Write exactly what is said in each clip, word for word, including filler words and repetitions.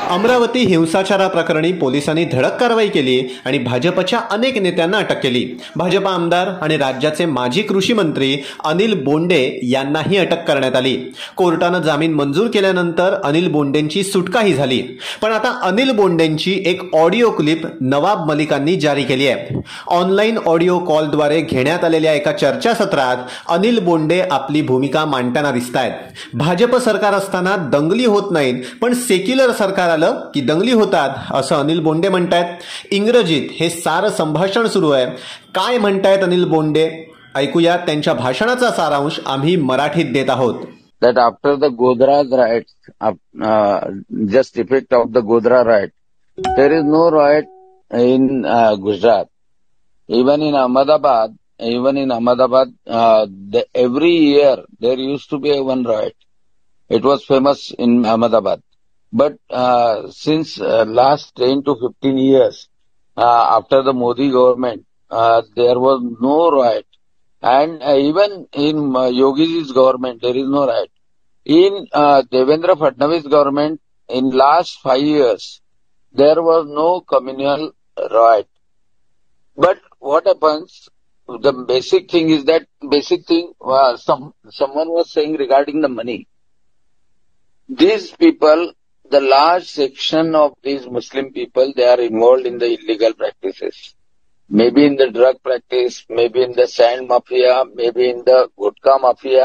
अमरावती हिंसाचाराप्रकरणी पोलिसांनी धडक कारवाई केली आणि भाजपच्या अनेक नेत्यांना अटक केली। भाजप आमदार आणि राज्याचे माजी कृषी मंत्री अनिल बोंडे यांनाही अटक करण्यात आली। कोर्टाने जामीन मंजूर केल्यानंतर अनिल बोंडेंची सुटकाही झाली। पण आता अनिल बोंडेंची एक ऑडिओ क्लिप नवाब मलिकांनी जारी केली आहे। ऑनलाईन ऑडिओ कॉलद्वारे घेण्यात आलेल्या एका चर्चासत्रात अनिल बोंडे आपली भूमिका मांडताना दिसतायत। भाजप सरकार असताना दंगली होत नाहीत, पण सेक्युलर सरकार आलं की दंगली होतात असं अनिल बोंडे म्हणतायत। इंग्रजीत हे सारं संभाषण सुरू आहे। काय म्हणतायत अनिल बोंडे ऐकूया, त्यांच्या भाषणाचा सारांश आम्ही मराठीत देत आहोत। That after the Godhra riots, uh, just effect of the Godhra riot, there is no riot in uh, Gujarat. Even in Ahmedabad, even in Ahmedabad, uh, the, every year there used to be a one riot. It was famous in Ahmedabad. But uh, since uh, last ten to fifteen years, uh, after the Modi government, uh, there was no riot. And uh, even in uh, Yogi's government, there is no riot. In uh, Devendra Fadnavis government, in last five years, there was no communal riot. But what happens? The basic thing is that basic thing. Uh, some someone was saying regarding the money. These people, the large section of these Muslim people, they are involved in the illegal practices. Maybe in the drug practice, maybe in the sand mafia, maybe in the gutka mafia,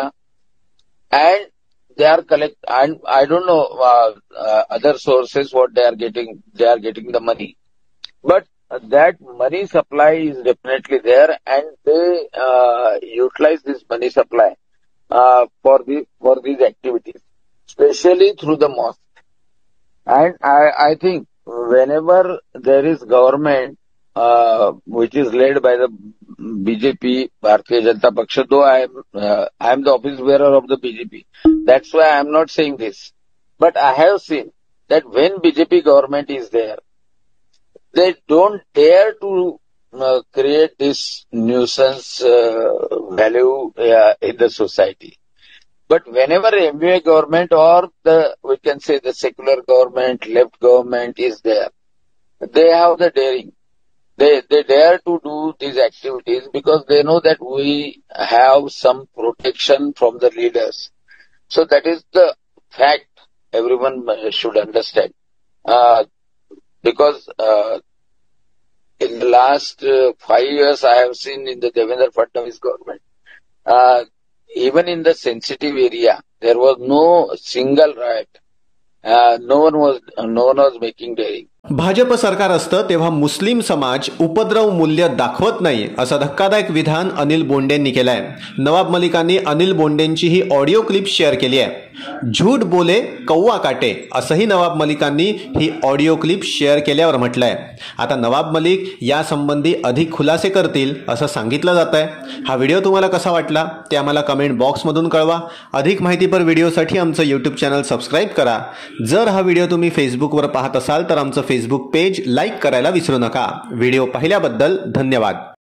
and they are collect. And I don't know uh, uh, other sources what they are getting. They are getting the money, but that money supply is definitely there, and they uh, utilize this money supply uh, for the for these activities, especially through the mosque. And I I think whenever there is government, Uh, which is led by the B J P, Bharatiya Janata Paksha, though I am, uh, I am the office bearer of the B J P. That's why I am not saying this. But I have seen that when B J P government is there, they don't dare to uh, create this nuisance uh, value uh, in the society. But whenever M V A government or the, we can say the secular government, left government is there, they have the daring. They they dare to do these activities because they know that we have some protection from the leaders. So that is the fact everyone should understand. Uh, because uh, in the last uh, five years I have seen in the Devendra Fadnavis government, uh, even in the sensitive area, there was no single riot. Uh, no one was no one was making daring. Bhajap सरकार असतं तेव्हा मुस्लिम समाज उपद्रव मूल्य दाखवत नाही असं धक्कादायक विधान अनिल बोंडेंनी केलंय। नवाब मलिकांनी अनिल बोंडेंची ही ऑडिओ क्लिप शेअर केली आहे। झूठ बोले कौवा काटे असंही नवाब मलिकांनी ही ऑडिओ क्लिप शेअर केल्यावर म्हटलंय। आता नवाब मलिक यासंबंधी अधिक खुलासे करतील असं सांगितलं जातंय। हा व्हिडिओ तुम्हाला कसा वाटला ते आम्हाला कमेंट बॉक्समधून कळवा। अधिक माहितीपर व्हिडिओसाठी आमचं यूट्यूब चॅनल सबस्क्राईब करा। जर हा व्हिडिओ तुम्ही फेसबुकवर पाहत असाल तर आमचं फेसबुक पेज लाईक करायला विसरू नका। व्हिडिओ पाहिल्याबद्दल धन्यवाद।